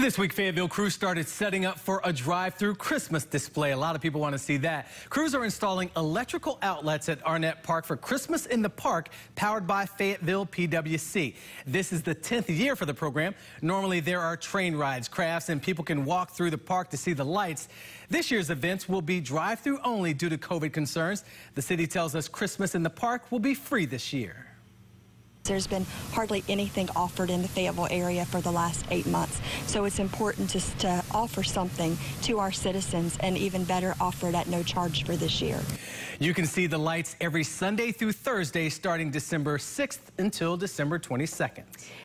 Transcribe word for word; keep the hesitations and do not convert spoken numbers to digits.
This week, Fayetteville crews started setting up for a drive-through Christmas display. A lot of people want to see that. Crews are installing electrical outlets at Arnett Park for Christmas in the Park, powered by Fayetteville P W C. This is the tenth year for the program. Normally, there are train rides, crafts, and people can walk through the park to see the lights. This year's events will be drive-through only due to COVID concerns. The city tells us Christmas in the Park will be free this year. There's been hardly anything offered in the Fayetteville area for the last eight months. So it's important to, to offer something to our citizens, and even better, offer it at no charge for this year. You can see the lights every Sunday through Thursday starting December sixth until December twenty-second.